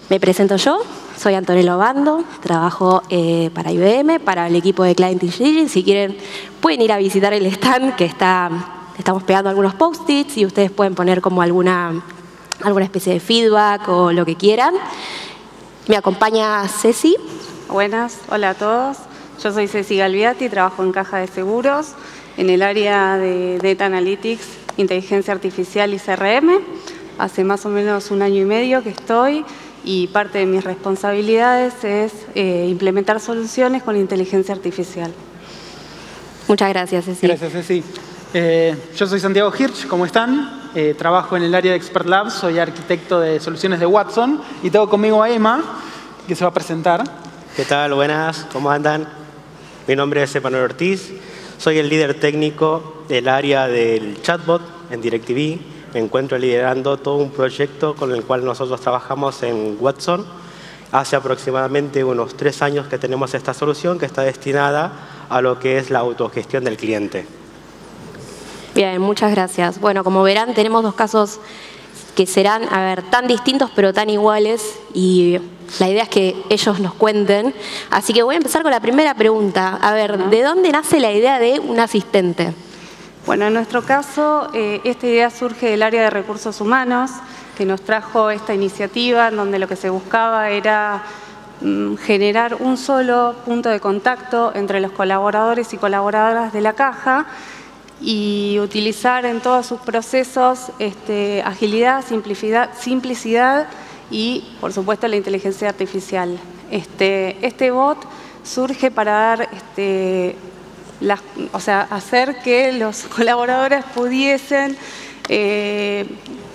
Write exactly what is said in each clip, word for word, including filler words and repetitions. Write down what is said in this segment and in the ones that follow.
Me presento yo, soy Antonella Obando, trabajo eh, para I B M, para el equipo de Client Engineering. Si quieren, pueden ir a visitar el stand que está, estamos pegando algunos post-its y ustedes pueden poner como alguna, alguna especie de feedback o lo que quieran. Me acompaña Ceci. Buenas, hola a todos. Yo soy Ceci Galviati, trabajo en Caja de Seguros, en el área de Data Analytics, Inteligencia Artificial y C R M. Hace más o menos un año y medio que estoy y parte de mis responsabilidades es eh, implementar soluciones con inteligencia artificial. Muchas gracias, Ceci. Gracias, Ceci. Eh, yo soy Santiago Hirsch, ¿cómo están? Eh, trabajo en el área de Expert Labs, soy arquitecto de soluciones de Watson y tengo conmigo a Emma, que se va a presentar. ¿Qué tal? Buenas, ¿cómo andan? Mi nombre es Emanuel Ortiz, soy el líder técnico del área del chatbot en DirecTV. Me encuentro liderando todo un proyecto con el cual nosotros trabajamos en Watson. Hace aproximadamente unos tres años que tenemos esta solución que está destinada a lo que es la autogestión del cliente. Bien, muchas gracias. Bueno, como verán, tenemos dos casos que serán, a ver, tan distintos pero tan iguales y la idea es que ellos nos cuenten. Así que voy a empezar con la primera pregunta. A ver, ¿de dónde nace la idea de un asistente? Bueno, en nuestro caso, eh, esta idea surge del área de recursos humanos, que nos trajo esta iniciativa en donde lo que se buscaba era mm, generar un solo punto de contacto entre los colaboradores y colaboradoras de la caja y utilizar en todos sus procesos este, agilidad, simplicidad, simplicidad y, por supuesto, la inteligencia artificial. Este, este bot surge para dar... Este, Las, o sea, hacer que los colaboradores pudiesen eh,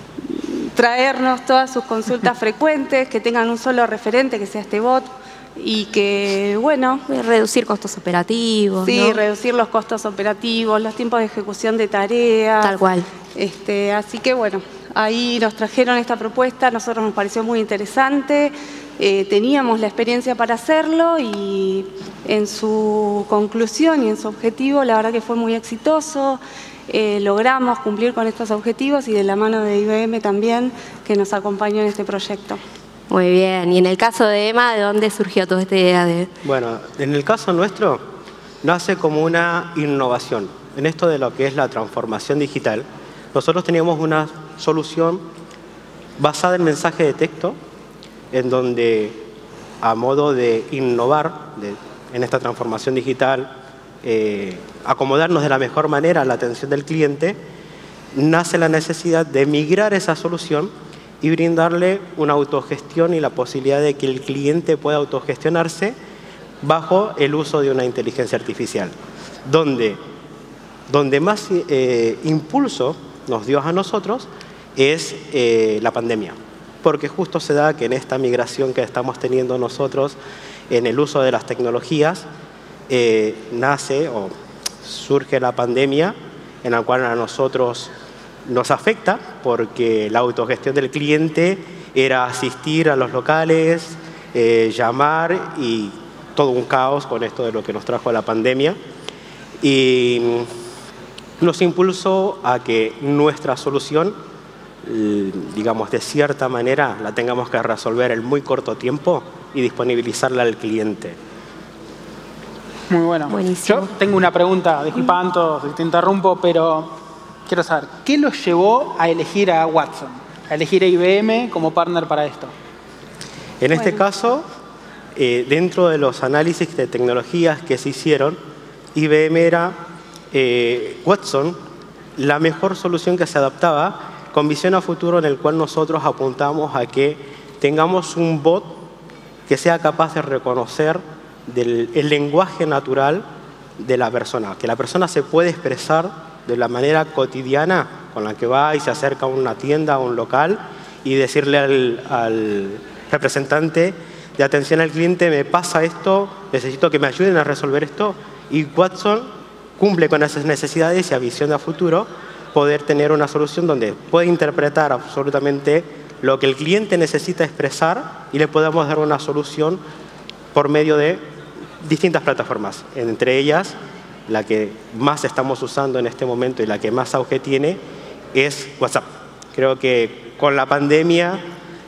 traernos todas sus consultas frecuentes, que tengan un solo referente, que sea este bot, y que, bueno... Reducir costos operativos, Sí, ¿no? reducir los costos operativos, los tiempos de ejecución de tareas. Tal cual. Este, así que, bueno, ahí nos trajeron esta propuesta, a nosotros nos pareció muy interesante. Eh, teníamos la experiencia para hacerlo y en su conclusión y en su objetivo la verdad que fue muy exitoso. Eh, logramos cumplir con estos objetivos y de la mano de I B M también, que nos acompañó en este proyecto. Muy bien. Y en el caso de Emma, ¿de dónde surgió toda esta idea de...? Bueno, en el caso nuestro, nace como una innovación. En esto de lo que es la transformación digital, nosotros teníamos una solución basada en mensaje de texto, en donde, a modo de innovar de, en esta transformación digital, eh, acomodarnos de la mejor manera a la atención del cliente, nace la necesidad de migrar esa solución y brindarle una autogestión y la posibilidad de que el cliente pueda autogestionarse bajo el uso de una inteligencia artificial, donde, donde más eh, impulso nos dio a nosotros es eh, la pandemia. Porque justo se da que en esta migración que estamos teniendo nosotros en el uso de las tecnologías, eh, nace o surge la pandemia en la cual a nosotros nos afecta porque la autogestión del cliente era asistir a los locales, eh, llamar y todo un caos con esto de lo que nos trajo la pandemia. Y nos impulsó a que nuestra solución, digamos, de cierta manera, la tengamos que resolver en muy corto tiempo y disponibilizarla al cliente. Muy bueno. Buenísimo. Yo tengo una pregunta, disculpa Anto, si te interrumpo, pero quiero saber, ¿qué los llevó a elegir a Watson, a elegir a I B M como partner para esto? En este Bueno. caso, eh, dentro de los análisis de tecnologías que se hicieron, I B M era eh, Watson la mejor solución que se adaptaba con visión a futuro, en el cual nosotros apuntamos a que tengamos un bot que sea capaz de reconocer del, el lenguaje natural de la persona, que la persona se puede expresar de la manera cotidiana con la que va y se acerca a una tienda, a un local, y decirle al, al representante de atención al cliente, me pasa esto, necesito que me ayuden a resolver esto, y Watson cumple con esas necesidades y a visión a futuro poder tener una solución donde puede interpretar absolutamente lo que el cliente necesita expresar y le podamos dar una solución por medio de distintas plataformas, entre ellas la que más estamos usando en este momento y la que más auge tiene es WhatsApp. Creo que con la pandemia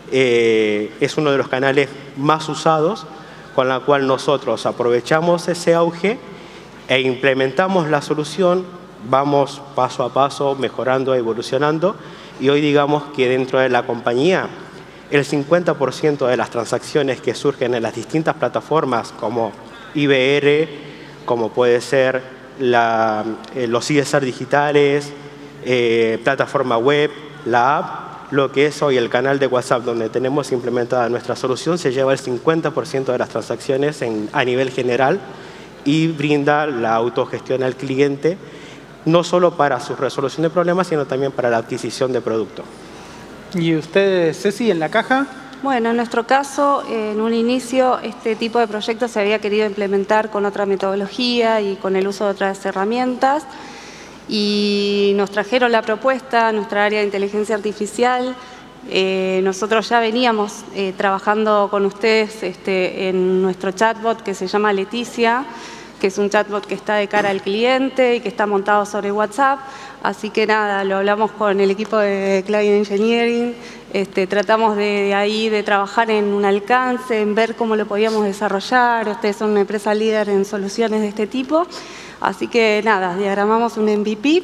eh, es uno de los canales más usados, con la cual nosotros aprovechamos ese auge e implementamos la solución, vamos paso a paso mejorando, evolucionando, y hoy digamos que dentro de la compañía el cincuenta por ciento de las transacciones que surgen en las distintas plataformas como I B R, como puede ser la, eh, los C S R digitales, eh, plataforma web, la app, lo que es hoy el canal de WhatsApp donde tenemos implementada nuestra solución, se lleva el cincuenta por ciento de las transacciones en, a nivel general y brinda la autogestión al cliente, no solo para su resolución de problemas, sino también para la adquisición de producto. ¿Y usted, Ceci, en la caja? Bueno, en nuestro caso, en un inicio, este tipo de proyectos se había querido implementar con otra metodología y con el uso de otras herramientas, y nos trajeron la propuesta, nuestra área de inteligencia artificial. Eh, nosotros ya veníamos eh, trabajando con ustedes este, en nuestro chatbot que se llama Leticia, que es un chatbot que está de cara al cliente y que está montado sobre WhatsApp. Así que nada, lo hablamos con el equipo de Client Engineering, este, tratamos de, de ahí de trabajar en un alcance, en ver cómo lo podíamos desarrollar. Ustedes son una empresa líder en soluciones de este tipo. Así que nada, diagramamos un M V P,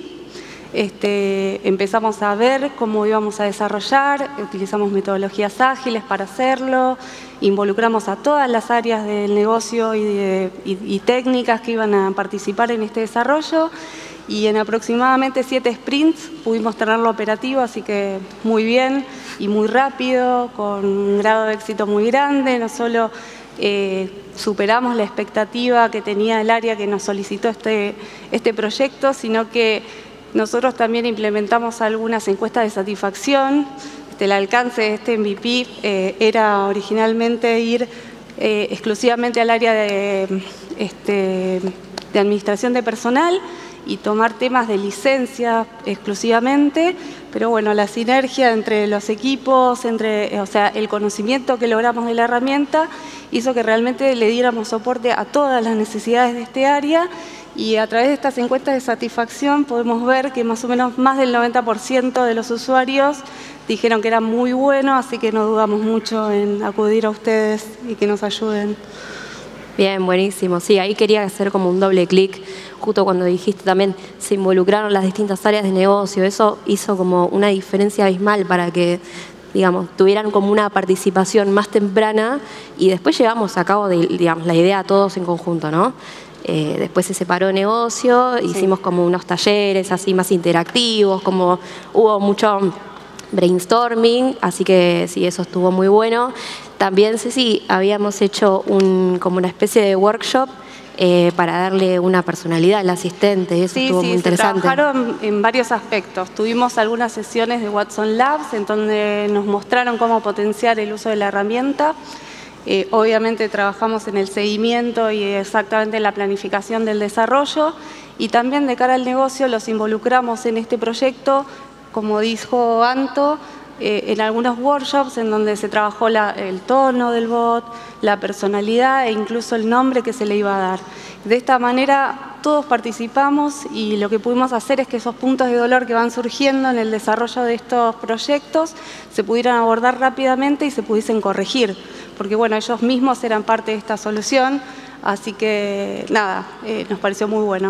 este, empezamos a ver cómo íbamos a desarrollar, utilizamos metodologías ágiles para hacerlo, involucramos a todas las áreas del negocio y, de, y, y técnicas que iban a participar en este desarrollo, y en aproximadamente siete sprints pudimos tenerlo operativo, así que muy bien y muy rápido, con un grado de éxito muy grande. No solo eh, superamos la expectativa que tenía el área que nos solicitó este, este proyecto, sino que nosotros también implementamos algunas encuestas de satisfacción. Este, el alcance de este M V P eh, era originalmente ir eh, exclusivamente al área de, este, de administración de personal y tomar temas de licencia exclusivamente, pero bueno, la sinergia entre los equipos, entre, o sea, el conocimiento que logramos de la herramienta hizo que realmente le diéramos soporte a todas las necesidades de este área, y a través de estas encuestas de satisfacción podemos ver que más o menos más del noventa por ciento de los usuarios dijeron que era muy bueno, así que no dudamos mucho en acudir a ustedes y que nos ayuden. Bien, buenísimo. Sí, ahí quería hacer como un doble clic, justo cuando dijiste también se involucraron las distintas áreas de negocio. Eso hizo como una diferencia abismal para que, digamos, tuvieran como una participación más temprana, y después llevamos a cabo, de, digamos, la idea todos en conjunto, ¿no? Eh, después se separó negocio, sí. Hicimos como unos talleres así más interactivos, como hubo mucho brainstorming, así que sí, eso estuvo muy bueno. También, Ceci, habíamos hecho un, como una especie de workshop eh, para darle una personalidad al asistente, eso sí, estuvo sí, muy interesante. Sí, trabajaron en varios aspectos. Tuvimos algunas sesiones de Watson Labs en donde nos mostraron cómo potenciar el uso de la herramienta. Eh, obviamente trabajamos en el seguimiento y exactamente en la planificación del desarrollo, y también de cara al negocio los involucramos en este proyecto, como dijo Anto, eh, en algunos workshops en donde se trabajó la, el tono del bot, la personalidad e incluso el nombre que se le iba a dar. De esta manera todos participamos, y lo que pudimos hacer es que esos puntos de dolor que van surgiendo en el desarrollo de estos proyectos se pudieran abordar rápidamente y se pudiesen corregir, porque bueno, ellos mismos eran parte de esta solución, así que nada, eh, nos pareció muy bueno.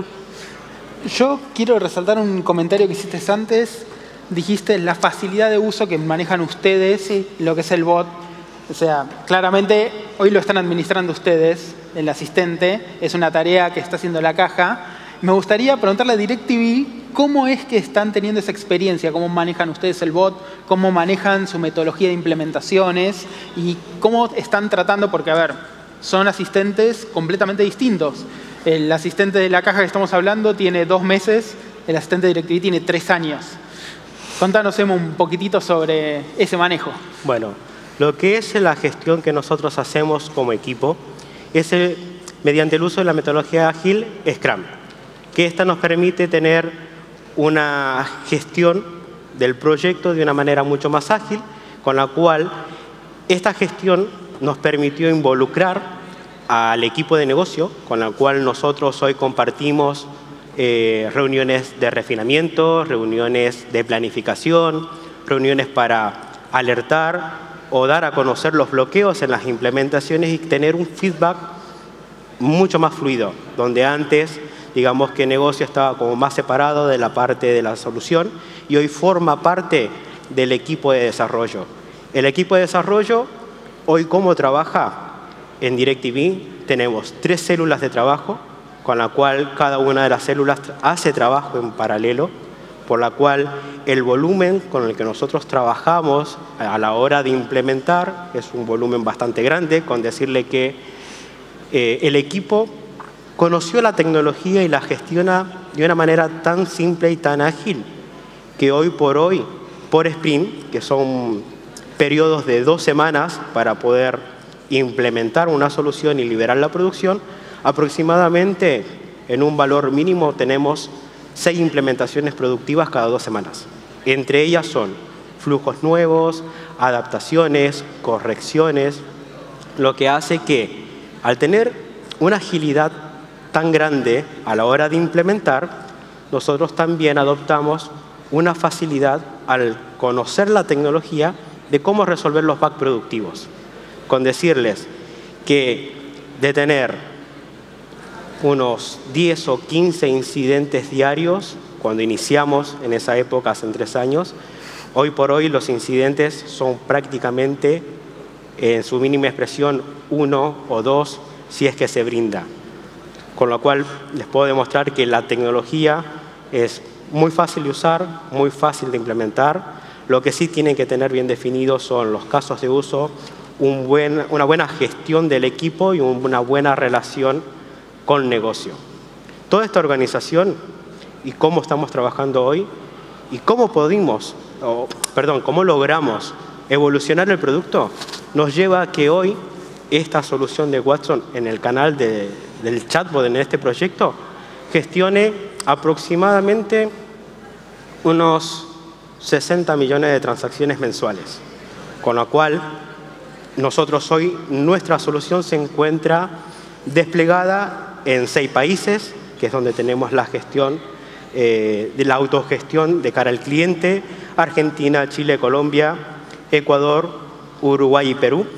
Yo quiero resaltar un comentario que hiciste antes. Dijiste la facilidad de uso que manejan ustedes, sí, lo que es el bot. O sea, claramente hoy lo están administrando ustedes, el asistente, es una tarea que está haciendo la caja. Me gustaría preguntarle a DirecTV cómo es que están teniendo esa experiencia, cómo manejan ustedes el bot, cómo manejan su metodología de implementaciones y cómo están tratando, porque a ver, son asistentes completamente distintos. El asistente de la caja que estamos hablando tiene dos meses, el asistente de DirecTV tiene tres años. Contanos un poquitito sobre ese manejo. Bueno, lo que es la gestión que nosotros hacemos como equipo es el, mediante el uso de la metodología ágil Scrum, que esta nos permite tener una gestión del proyecto de una manera mucho más ágil, con la cual esta gestión nos permitió involucrar al equipo de negocio, con la cual nosotros hoy compartimos Eh, reuniones de refinamiento, reuniones de planificación, reuniones para alertar o dar a conocer los bloqueos en las implementaciones y tener un feedback mucho más fluido, donde antes, digamos que el negocio estaba como más separado de la parte de la solución y hoy forma parte del equipo de desarrollo. El equipo de desarrollo, hoy cómo trabaja en DirecTV, tenemos tres células de trabajo, con la cual cada una de las células hace trabajo en paralelo, por la cual el volumen con el que nosotros trabajamos a la hora de implementar es un volumen bastante grande, con decirle que eh, el equipo conoció la tecnología y la gestiona de una manera tan simple y tan ágil, que hoy por hoy, por sprint, que son periodos de dos semanas para poder implementar una solución y liberar la producción, aproximadamente en un valor mínimo tenemos seis implementaciones productivas cada dos semanas. Entre ellas son flujos nuevos, adaptaciones, correcciones, lo que hace que al tener una agilidad tan grande a la hora de implementar, nosotros también adoptamos una facilidad al conocer la tecnología de cómo resolver los bugs productivos. Con decirles que de tener unos diez o quince incidentes diarios, cuando iniciamos en esa época, hace tres años, hoy por hoy los incidentes son prácticamente, en su mínima expresión, uno o dos, si es que se brinda. Con lo cual les puedo demostrar que la tecnología es muy fácil de usar, muy fácil de implementar. Lo que sí tienen que tener bien definidos son los casos de uso, un buen, una buena gestión del equipo y una buena relación con el negocio. Toda esta organización y cómo estamos trabajando hoy y cómo pudimos, o, perdón, cómo logramos evolucionar el producto, nos lleva a que hoy esta solución de Watson en el canal de, del chatbot en este proyecto gestione aproximadamente unos sesenta millones de transacciones mensuales. Con lo cual, nosotros hoy, nuestra solución se encuentra desplegada en seis países, que es donde tenemos la gestión eh, de la autogestión de cara al cliente: Argentina, Chile, Colombia, Ecuador, Uruguay y Perú,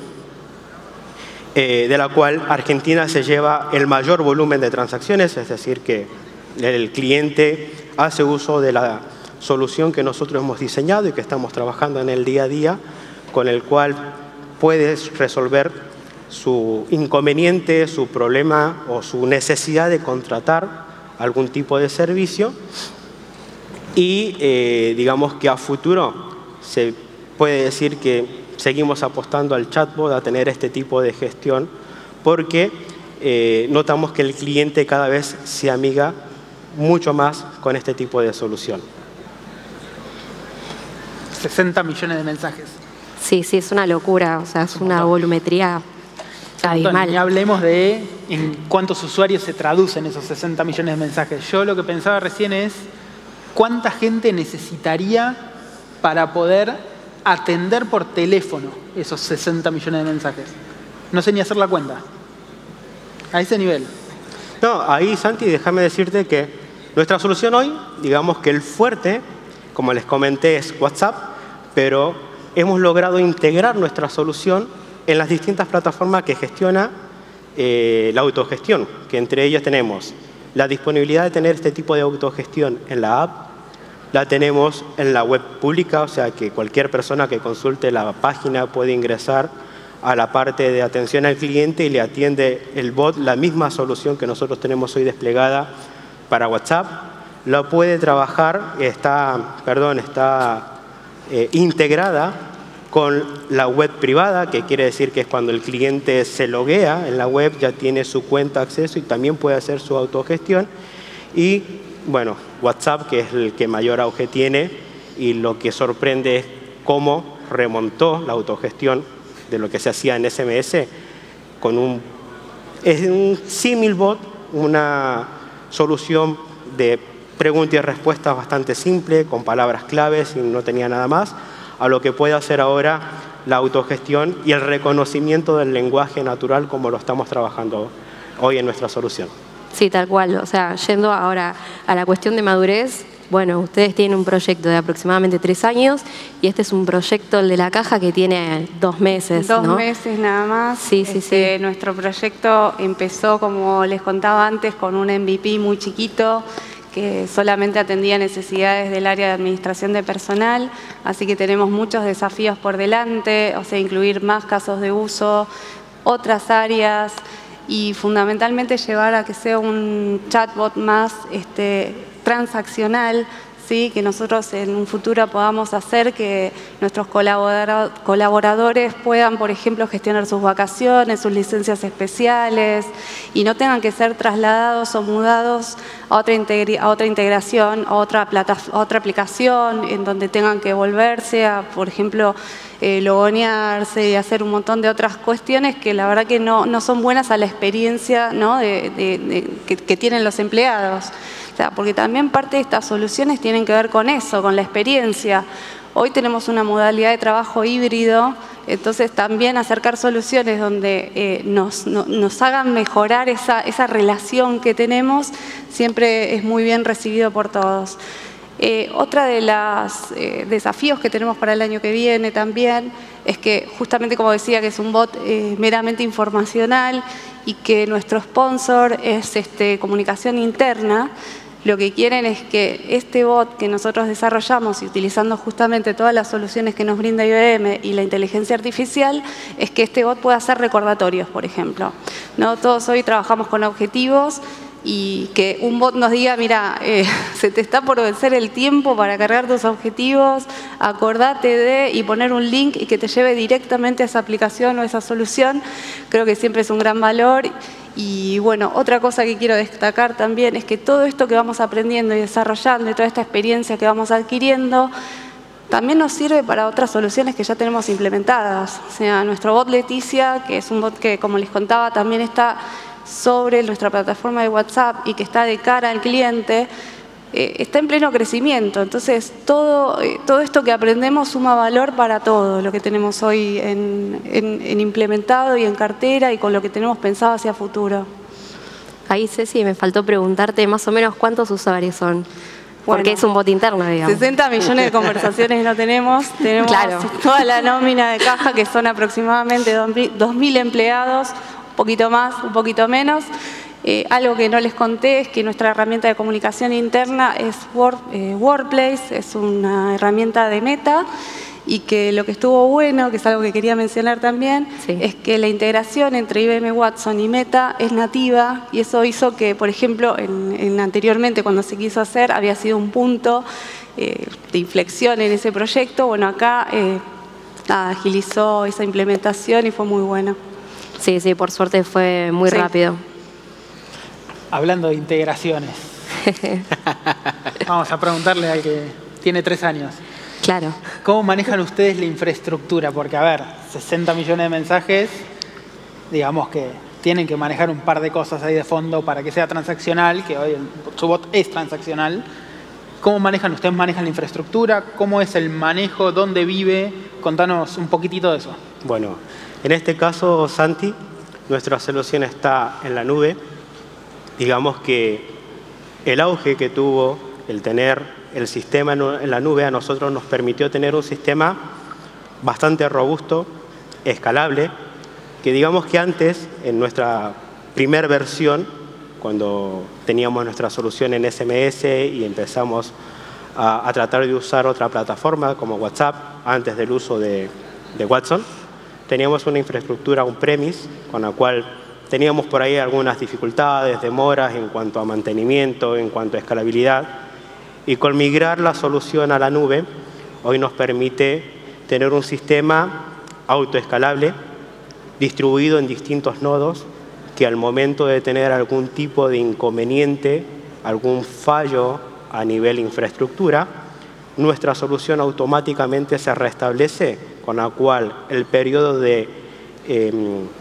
eh, de la cual Argentina se lleva el mayor volumen de transacciones, es decir, que el cliente hace uso de la solución que nosotros hemos diseñado y que estamos trabajando en el día a día, con el cual puedes resolver su inconveniente, su problema o su necesidad de contratar algún tipo de servicio. Y eh, digamos que a futuro se puede decir que seguimos apostando al chatbot, a tener este tipo de gestión, porque eh, notamos que el cliente cada vez se amiga mucho más con este tipo de solución. sesenta millones de mensajes. Sí, sí, es una locura, o sea, es una volumetría abismal. Ni hablemos de en cuántos usuarios se traducen esos sesenta millones de mensajes. Yo lo que pensaba recién es cuánta gente necesitaría para poder atender por teléfono esos sesenta millones de mensajes. No sé ni hacer la cuenta. A ese nivel. No, ahí, Santi, déjame decirte que nuestra solución hoy, digamos que el fuerte, como les comenté, es WhatsApp, pero hemos logrado integrar nuestra solución en las distintas plataformas que gestiona eh, la autogestión, que entre ellas tenemos la disponibilidad de tener este tipo de autogestión en la app, la tenemos en la web pública, o sea que cualquier persona que consulte la página puede ingresar a la parte de atención al cliente y le atiende el bot la misma solución que nosotros tenemos hoy desplegada para WhatsApp. La puede trabajar, está, perdón, está eh, integrada con la web privada, que quiere decir que es cuando el cliente se loguea en la web, ya tiene su cuenta, acceso y también puede hacer su autogestión. Y bueno, WhatsApp, que es el que mayor auge tiene, y lo que sorprende es cómo remontó la autogestión de lo que se hacía en S M S con un, es un símil bot, una solución de preguntas y respuestas bastante simple, con palabras claves y no tenía nada más, a lo que puede hacer ahora la autogestión y el reconocimiento del lenguaje natural como lo estamos trabajando hoy en nuestra solución. Sí, tal cual. O sea, yendo ahora a la cuestión de madurez, bueno, ustedes tienen un proyecto de aproximadamente tres años y este es un proyecto, el de la caja, que tiene dos meses, Dos ¿no? meses nada más. Sí, sí, Este, sí. Nuestro proyecto empezó, como les contaba antes, con un M V P muy chiquito que solamente atendía necesidades del área de administración de personal, así que tenemos muchos desafíos por delante, o sea, incluir más casos de uso, otras áreas y fundamentalmente llevar a que sea un chatbot más este, transaccional, ¿sí? Que nosotros en un futuro podamos hacer que nuestros colaboradores puedan, por ejemplo, gestionar sus vacaciones, sus licencias especiales y no tengan que ser trasladados o mudados a otra, a otra integración, a otra, a otra aplicación en donde tengan que volverse a, por ejemplo, eh, logonearse y hacer un montón de otras cuestiones que la verdad que no, no son buenas a la experiencia, ¿no? de, de, de, que, que tienen los empleados. O sea, porque también parte de estas soluciones tienen que ver con eso, con la experiencia. Hoy tenemos una modalidad de trabajo híbrido, entonces también acercar soluciones donde eh, nos, no, nos hagan mejorar esa, esa relación que tenemos siempre es muy bien recibido por todos. Eh, otra de los eh, desafíos que tenemos para el año que viene también es que, justamente como decía, que es un bot eh, meramente informacional y que nuestro sponsor es este, comunicación interna. Lo que quieren es que este bot que nosotros desarrollamos y utilizando justamente todas las soluciones que nos brinda I B M y la inteligencia artificial, es que este bot pueda hacer recordatorios, por ejemplo. ¿No? Todos hoy trabajamos con objetivos y que un bot nos diga, mira, eh, se te está por vencer el tiempo para cargar tus objetivos, acordate de, y poner un link y que te lleve directamente a esa aplicación o a esa solución, creo que siempre es un gran valor. Y bueno, otra cosa que quiero destacar también es que todo esto que vamos aprendiendo y desarrollando y toda esta experiencia que vamos adquiriendo también nos sirve para otras soluciones que ya tenemos implementadas. O sea, nuestro bot Leticia, que es un bot que, como les contaba, también está sobre nuestra plataforma de WhatsApp y que está de cara al cliente, eh, está en pleno crecimiento. Entonces, todo, eh, todo esto que aprendemos suma valor para todo lo que tenemos hoy en, en, en implementado y en cartera y con lo que tenemos pensado hacia futuro. Ahí, Ceci, me faltó preguntarte más o menos cuántos usuarios son. Porque Bueno, es un bot interno, digamos. sesenta millones de conversaciones no tenemos. Tenemos Claro. toda la nómina de caja, que son aproximadamente dos mil empleados, un poquito más, un poquito menos. Eh, algo que no les conté es que nuestra herramienta de comunicación interna es Word, eh, Workplace, es una herramienta de Meta, y que lo que estuvo bueno, que es algo que quería mencionar también, sí. es que la integración entre I B M Watson y Meta es nativa, y eso hizo que, por ejemplo, en, en anteriormente cuando se quiso hacer había sido un punto eh, de inflexión en ese proyecto. Bueno, acá eh, nada, agilizó esa implementación y fue muy bueno. Sí, sí, por suerte fue muy Sí. rápido. Hablando de integraciones, vamos a preguntarle al que tiene tres años. Claro. ¿Cómo manejan ustedes la infraestructura? Porque, a ver, sesenta millones de mensajes, digamos que tienen que manejar un par de cosas ahí de fondo para que sea transaccional, que hoy el, su bot es transaccional. ¿Cómo manejan? ¿Ustedes manejan la infraestructura? ¿Cómo es el manejo? ¿Dónde vive? Contanos un poquitito de eso. Bueno, en este caso, Santi, nuestra solución está en la nube. Digamos que el auge que tuvo el tener el sistema en la nube a nosotros nos permitió tener un sistema bastante robusto, escalable, que digamos que antes, en nuestra primera versión, cuando teníamos nuestra solución en S M S y empezamos a, a tratar de usar otra plataforma como WhatsApp, antes del uso de, de Watson, teníamos una infraestructura on-premise con la cual teníamos por ahí algunas dificultades, demoras en cuanto a mantenimiento, en cuanto a escalabilidad. Y con migrar la solución a la nube, hoy nos permite tener un sistema autoescalable, distribuido en distintos nodos, que al momento de tener algún tipo de inconveniente, algún fallo a nivel infraestructura, nuestra solución automáticamente se restablece, con la cual el periodo de... Eh,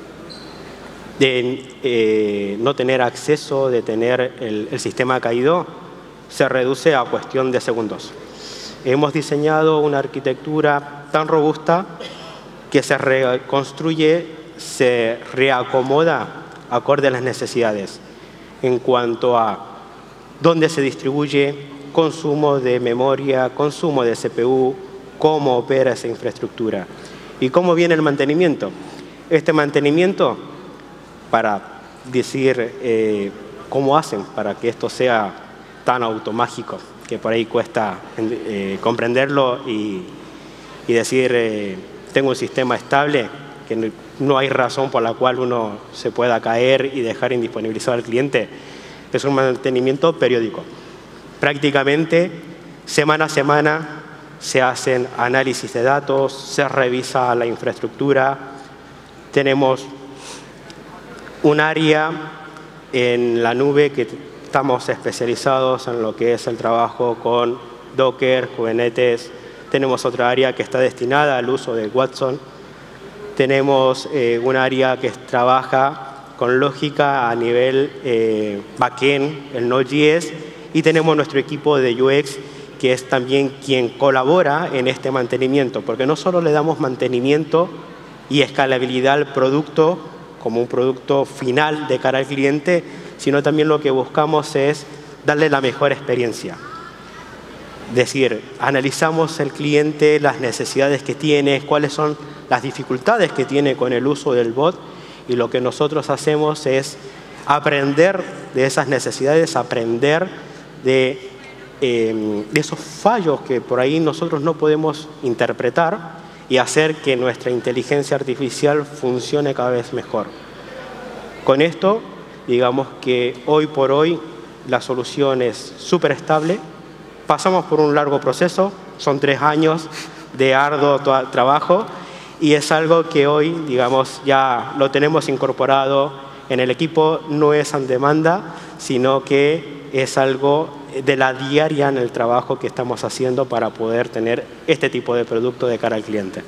de eh, no tener acceso, de tener el, el sistema caído, se reduce a cuestión de segundos. Hemos diseñado una arquitectura tan robusta que se reconstruye, se reacomoda acorde a las necesidades en cuanto a dónde se distribuye, consumo de memoria, consumo de C P U, cómo opera esa infraestructura y cómo viene el mantenimiento. Este mantenimiento, para decir eh, cómo hacen para que esto sea tan automágico, que por ahí cuesta eh, comprenderlo y, y decir, eh, tengo un sistema estable, que no hay razón por la cual uno se pueda caer y dejar indisponibilizado al cliente. Es un mantenimiento periódico. Prácticamente, semana a semana, se hacen análisis de datos, se revisa la infraestructura. Tenemos un área en la nube que estamos especializados en lo que es el trabajo con Docker, Kubernetes. Tenemos otra área que está destinada al uso de Watson. Tenemos eh, un área que trabaja con lógica a nivel eh, backend, el Node.js, y tenemos nuestro equipo de U X, que es también quien colabora en este mantenimiento, porque no solo le damos mantenimiento y escalabilidad al producto como un producto final de cara al cliente, sino también lo que buscamos es darle la mejor experiencia. Es decir, analizamos el cliente, las necesidades que tiene, cuáles son las dificultades que tiene con el uso del bot, y lo que nosotros hacemos es aprender de esas necesidades, aprender de, eh, de esos fallos que por ahí nosotros no podemos interpretar y hacer que nuestra inteligencia artificial funcione cada vez mejor. Con esto, digamos que hoy por hoy la solución es súper estable. Pasamos por un largo proceso, son tres años de arduo trabajo, y es algo que hoy, digamos, ya lo tenemos incorporado en el equipo. No es en demanda, sino que es algo de la diaria en el trabajo que estamos haciendo para poder tener este tipo de producto de cara al cliente.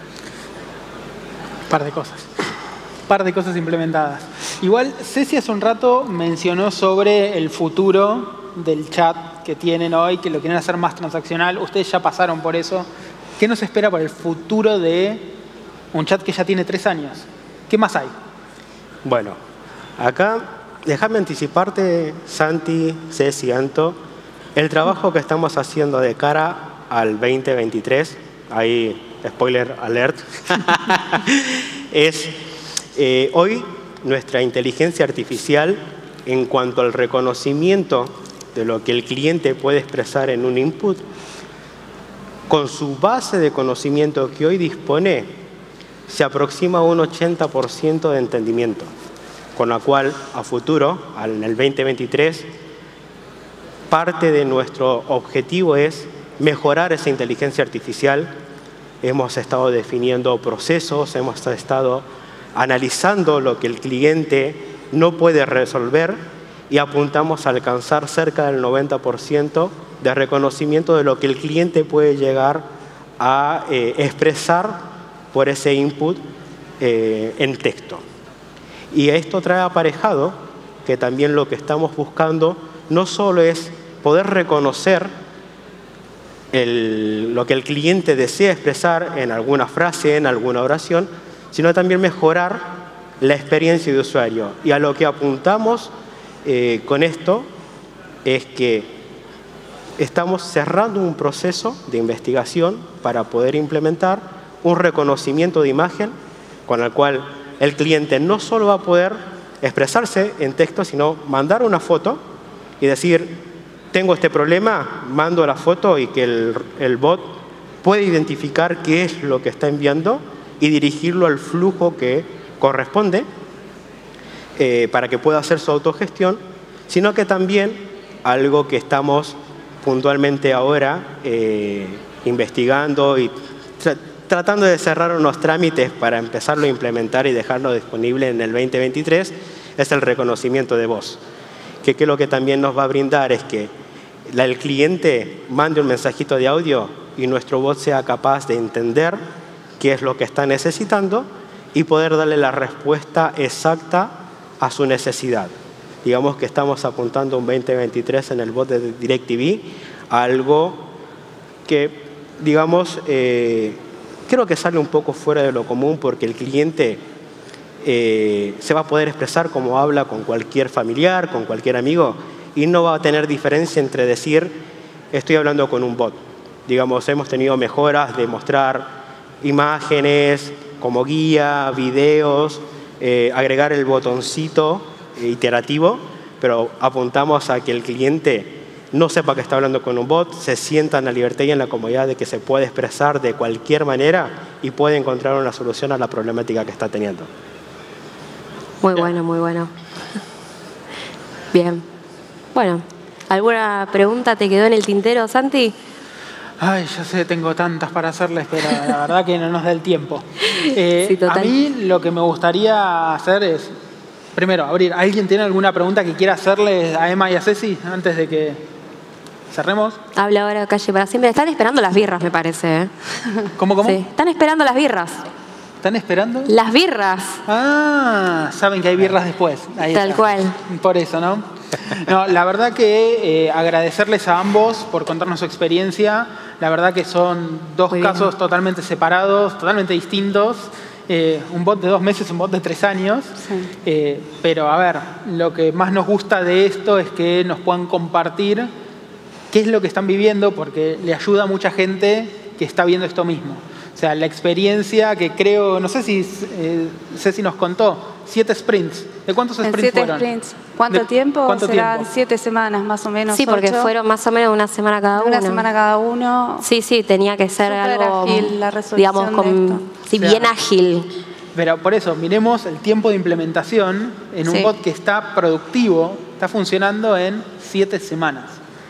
Un par de cosas. Un par de cosas implementadas. Igual, Ceci hace un rato mencionó sobre el futuro del chat que tienen hoy, que lo quieren hacer más transaccional. Ustedes ya pasaron por eso. ¿Qué nos espera para el futuro de un chat que ya tiene tres años? ¿Qué más hay? Bueno, acá déjame anticiparte, Santi, Ceci, Anto, el trabajo que estamos haciendo de cara al veinte veintitrés, ahí spoiler alert, es eh, hoy nuestra inteligencia artificial en cuanto al reconocimiento de lo que el cliente puede expresar en un input, con su base de conocimiento que hoy dispone, se aproxima a un ochenta por ciento de entendimiento, con lo cual a futuro, en el veinte veintitrés, parte de nuestro objetivo es mejorar esa inteligencia artificial. Hemos estado definiendo procesos, hemos estado analizando lo que el cliente no puede resolver y apuntamos a alcanzar cerca del noventa por ciento de reconocimiento de lo que el cliente puede llegar a eh, expresar por ese input eh, en texto. Y esto trae aparejado que también lo que estamos buscando no solo es poder reconocer el, lo que el cliente desea expresar en alguna frase, en alguna oración, sino también mejorar la experiencia de usuario. Y a lo que apuntamos eh, con esto es que estamos cerrando un proceso de investigación para poder implementar un reconocimiento de imagen con el cual el cliente no solo va a poder expresarse en texto, sino mandar una foto y decir, tengo este problema, mando la foto y que el, el bot puede identificar qué es lo que está enviando y dirigirlo al flujo que corresponde eh, para que pueda hacer su autogestión, sino que también algo que estamos puntualmente ahora eh, investigando y tra tratando de cerrar unos trámites para empezarlo a implementar y dejarlo disponible en el veinte veintitrés, es el reconocimiento de voz. Que, que lo que también nos va a brindar es que la, el cliente mande un mensajito de audio y nuestro bot sea capaz de entender qué es lo que está necesitando y poder darle la respuesta exacta a su necesidad. Digamos que estamos apuntando un veinte veintitrés en el bot de DirecTV a algo que, digamos, eh, creo que sale un poco fuera de lo común porque el cliente eh, se va a poder expresar como habla con cualquier familiar, con cualquier amigo, y no va a tener diferencia entre decir estoy hablando con un bot. Digamos, hemos tenido mejoras de mostrar imágenes como guía, videos, eh, agregar el botoncito iterativo, pero apuntamos a que el cliente no sepa que está hablando con un bot, se sienta en la libertad y en la comodidad de que se puede expresar de cualquier manera y puede encontrar una solución a la problemática que está teniendo. Muy bueno, muy bueno. Bien. Bueno, ¿alguna pregunta te quedó en el tintero, Santi? Ay, ya sé, tengo tantas para hacerles, pero la verdad que no nos da el tiempo. Eh, Sí, total. A mí lo que me gustaría hacer es, primero, abrir. ¿Alguien tiene alguna pregunta que quiera hacerle a Emma y a Ceci antes de que cerremos? Habla ahora Calle para siempre. Están esperando las birras, me parece. ¿eh? ¿Cómo, cómo? Sí, están esperando las birras. ¿Están esperando? Las birras. Ah, saben que hay birras después. Ahí Tal está. cual. Por eso, ¿no? No, la verdad que eh, agradecerles a ambos por contarnos su experiencia. La verdad que son dos Muy bien. casos totalmente separados, totalmente distintos. Eh, un bot de dos meses, un bot de tres años. Sí. Eh, pero a ver, lo que más nos gusta de esto es que nos puedan compartir qué es lo que están viviendo, porque le ayuda a mucha gente que está viendo esto mismo. O sea, la experiencia que creo, no sé si eh, Ceci nos contó, siete sprints. ¿De cuántos En sprints siete fueron? sprints. ¿Cuánto ¿De tiempo? cuánto Serán tiempo? siete semanas más o menos. Sí, porque ocho. fueron más o menos una semana cada uno. Una semana cada uno. Sí, sí, tenía que ser Súper algo, ágil la resolución digamos, de con, esto. sí, O sea, bien ágil. Pero por eso, miremos el tiempo de implementación en un Sí. bot que está productivo, está funcionando en siete semanas.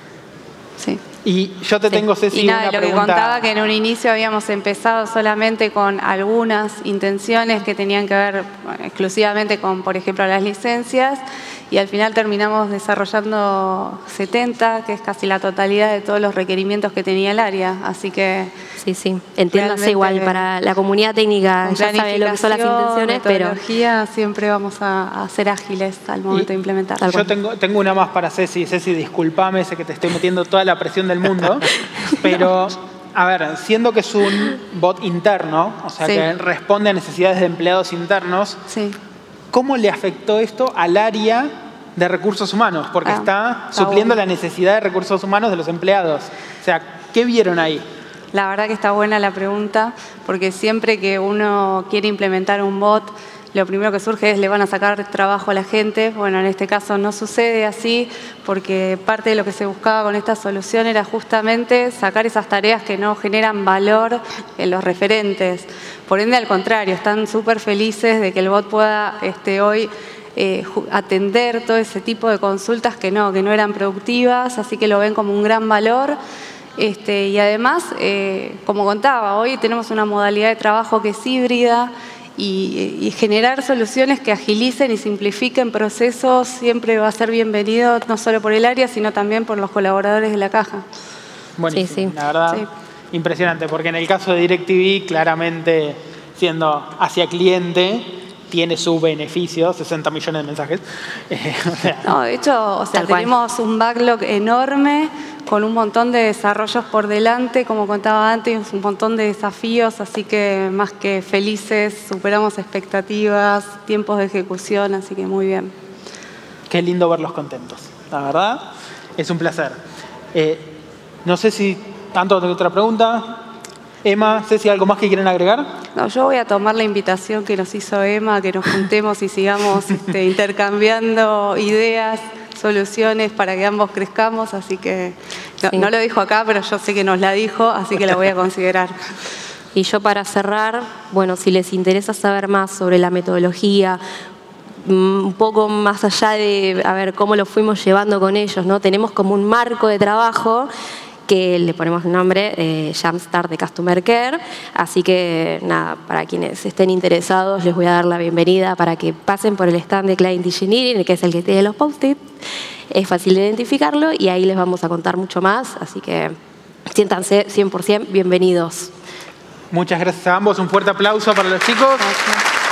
Sí. Y yo te Sí. tengo, Ceci, Y nada, una lo que pregunta. contaba que en un inicio habíamos empezado solamente con algunas intenciones que tenían que ver bueno, exclusivamente con, por ejemplo, las licencias, y al final terminamos desarrollando setenta, que es casi la totalidad de todos los requerimientos que tenía el área. Así que Sí, sí. Entiéndase Realmente, igual, para la comunidad técnica con ya sabe lo que son las planificación, intenciones, pero metodología, siempre vamos a, a ser ágiles al momento Y de implementar. Tal Yo cual. tengo, tengo una más para Ceci. Ceci, discúlpame, sé que te estoy metiendo toda la presión del mundo, pero, a ver, siendo que es un bot interno, o sea, Sí. que responde a necesidades de empleados internos, Sí. ¿cómo le afectó esto al área de recursos humanos? Porque Ah, está está supliendo bueno. la necesidad de recursos humanos de los empleados. O sea, ¿qué vieron ahí? La verdad que está buena la pregunta, porque siempre que uno quiere implementar un bot, lo primero que surge es le van a sacar trabajo a la gente. Bueno, en este caso no sucede así, porque parte de lo que se buscaba con esta solución era justamente sacar esas tareas que no generan valor en los referentes. Por ende, al contrario, están súper felices de que el bot pueda este, hoy eh, atender todo ese tipo de consultas que no, que no eran productivas, así que lo ven como un gran valor. Este, y además, eh, como contaba, hoy tenemos una modalidad de trabajo que es híbrida y, y generar soluciones que agilicen y simplifiquen procesos siempre va a ser bienvenido, no solo por el área, sino también por los colaboradores de la caja. Buenísimo, Sí, sí. la verdad, Sí. impresionante, porque en el caso de DirecTV, claramente siendo hacia cliente, tiene su beneficio, sesenta millones de mensajes. Eh, o sea, No, de hecho, o sea, Tal cual. tenemos un backlog enorme con un montón de desarrollos por delante, como contaba antes, un montón de desafíos, así que más que felices, superamos expectativas, tiempos de ejecución, así que muy bien. qué lindo verlos contentos. La verdad, es un placer. Eh, no sé si tanto tengo otra pregunta. Emma, Ceci, ¿algo más que quieren agregar? No, yo voy a tomar la invitación que nos hizo Emma, que nos juntemos y sigamos este, intercambiando ideas, soluciones para que ambos crezcamos, así que no, Sí. no lo dijo acá, pero yo sé que nos la dijo, así que la voy a considerar. Y yo para cerrar, bueno, si les interesa saber más sobre la metodología, mm, un poco más allá de a ver cómo lo fuimos llevando con ellos, ¿no? Tenemos como un marco de trabajo que le ponemos el nombre eh, Jumpstart de Customer Care, así que nada, para quienes estén interesados les voy a dar la bienvenida para que pasen por el stand de Client Engineering, que es el que tiene los post-it, es fácil de identificarlo y ahí les vamos a contar mucho más, así que siéntanse cien por ciento bienvenidos. Muchas gracias a ambos. Un fuerte aplauso para los chicos. Gracias.